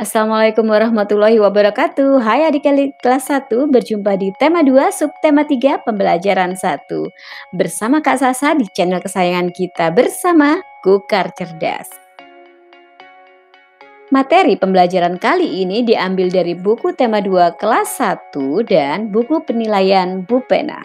Assalamualaikum warahmatullahi wabarakatuh. Hai adik-adik kelas 1, berjumpa di tema 2, subtema 3, pembelajaran 1. Bersama Kak Sasa di channel kesayangan kita bersama Kukar Cerdas. Materi pembelajaran kali ini diambil dari buku tema 2 kelas 1 dan buku penilaian Bupena.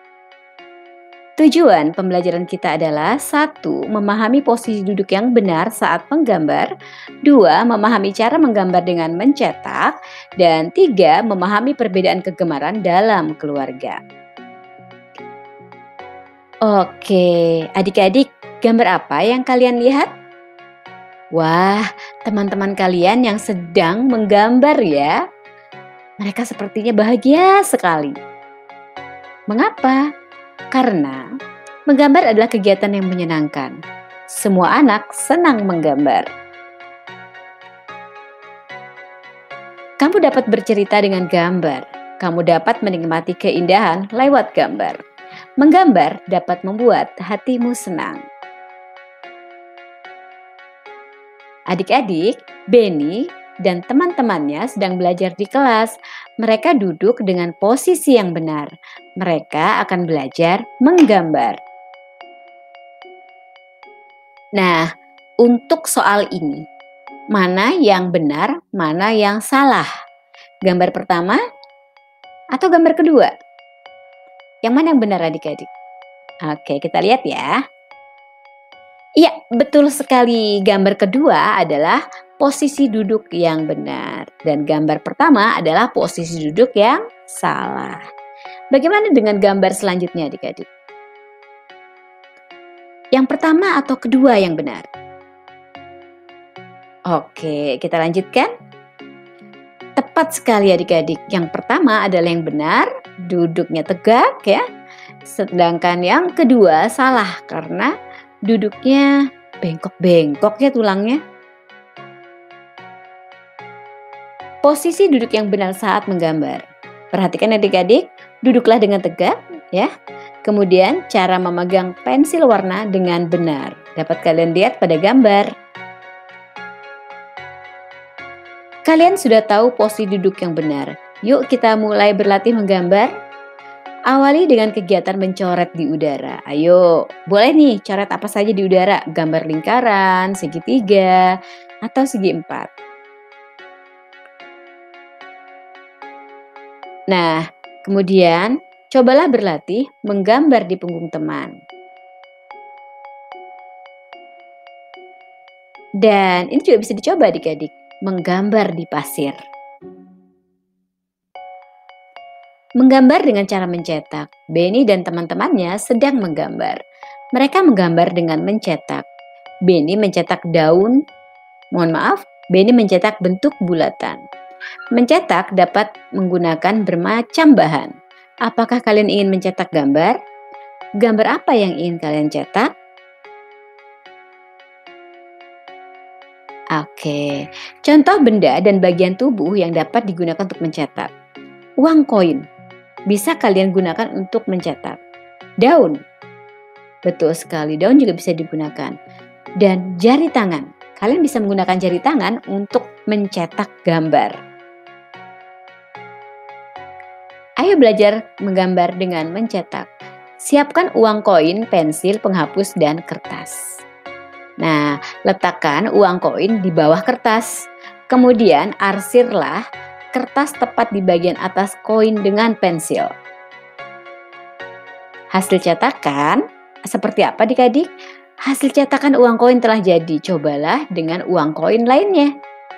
Tujuan pembelajaran kita adalah 1. Memahami posisi duduk yang benar saat menggambar. 2. Memahami cara menggambar dengan mencetak. Dan 3. Memahami perbedaan kegemaran dalam keluarga. Oke, adik-adik, gambar apa yang kalian lihat? Wah, teman-teman kalian yang sedang menggambar ya. Mereka sepertinya bahagia sekali. Mengapa? Karena menggambar adalah kegiatan yang menyenangkan. Semua anak senang menggambar. Kamu dapat bercerita dengan gambar. Kamu dapat menikmati keindahan lewat gambar. Menggambar dapat membuat hatimu senang. Adik-adik, Beni dan teman-temannya sedang belajar di kelas. Mereka duduk dengan posisi yang benar. Mereka akan belajar menggambar. Nah, untuk soal ini, mana yang benar, mana yang salah? Gambar pertama atau gambar kedua? Yang mana yang benar adik-adik? Oke, kita lihat ya. Iya, betul sekali. Gambar kedua adalah posisi duduk yang benar. Dan gambar pertama adalah posisi duduk yang salah. Bagaimana dengan gambar selanjutnya adik-adik? Yang pertama atau kedua yang benar? Oke, kita lanjutkan. Tepat sekali adik-adik. Yang pertama adalah yang benar, duduknya tegak ya. Sedangkan yang kedua salah karena duduknya bengkok-bengkok ya tulangnya. Posisi duduk yang benar saat menggambar. Perhatikan adik-adik, duduklah dengan tegak ya. Kemudian cara memegang pensil warna dengan benar. Dapat kalian lihat pada gambar. Kalian sudah tahu posisi duduk yang benar. Yuk kita mulai berlatih menggambar. Awali dengan kegiatan mencoret di udara. Ayo, boleh nih coret apa saja di udara. Gambar lingkaran, segitiga, atau segi empat. Nah, kemudian cobalah berlatih menggambar di punggung teman. Dan ini juga bisa dicoba adik-adik, menggambar di pasir. Menggambar dengan cara mencetak. Beni dan teman-temannya sedang menggambar. Mereka menggambar dengan mencetak. Beni mencetak daun. Beni mencetak bentuk bulatan. Mencetak dapat menggunakan bermacam bahan. Apakah kalian ingin mencetak gambar? Gambar apa yang ingin kalian cetak? Oke, contoh benda dan bagian tubuh yang dapat digunakan untuk mencetak. Uang koin bisa kalian gunakan untuk mencetak. Daun, betul sekali, daun juga bisa digunakan. Dan jari tangan, kalian bisa menggunakan jari tangan untuk mencetak gambar. Ayo belajar menggambar dengan mencetak. Siapkan uang koin, pensil, penghapus, dan kertas. Nah, letakkan uang koin di bawah kertas. Kemudian arsirlah kertas tepat di bagian atas koin dengan pensil. Hasil cetakan seperti apa adik-adik? Hasil cetakan uang koin telah jadi. Cobalah dengan uang koin lainnya.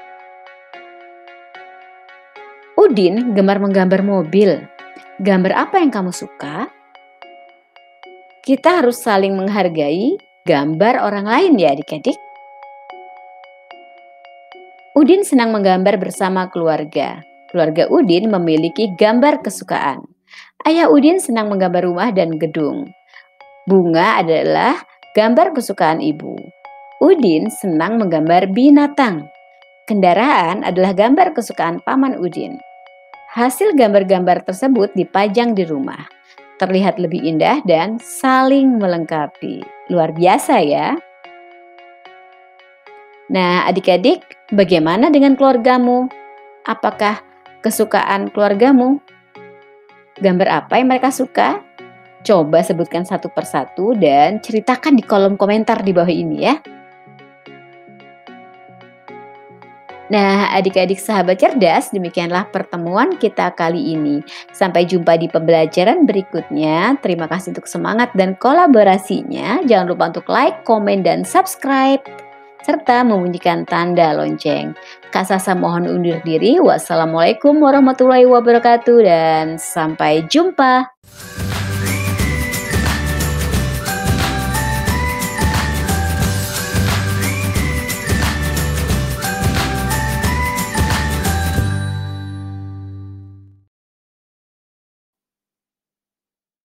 Udin gemar menggambar mobil. Gambar apa yang kamu suka? Kita harus saling menghargai gambar orang lain ya adik-adik. Udin senang menggambar bersama keluarga. Keluarga Udin memiliki gambar kesukaan. Ayah Udin senang menggambar rumah dan gedung. Bunga adalah gambar kesukaan ibu. Udin senang menggambar binatang. Kendaraan adalah gambar kesukaan paman Udin. Hasil gambar-gambar tersebut dipajang di rumah. Terlihat lebih indah dan saling melengkapi. Luar biasa ya. Nah, adik-adik, bagaimana dengan keluargamu? Apakah kesukaan keluargamu? Gambar apa yang mereka suka? Coba sebutkan satu persatu dan ceritakan di kolom komentar di bawah ini ya. Nah, adik-adik sahabat cerdas, demikianlah pertemuan kita kali ini. Sampai jumpa di pembelajaran berikutnya. Terima kasih untuk semangat dan kolaborasinya. Jangan lupa untuk like, komen, dan subscribe, serta membunyikan tanda lonceng. Kak Sasa mohon undur diri. Wassalamualaikum warahmatullahi wabarakatuh dan sampai jumpa.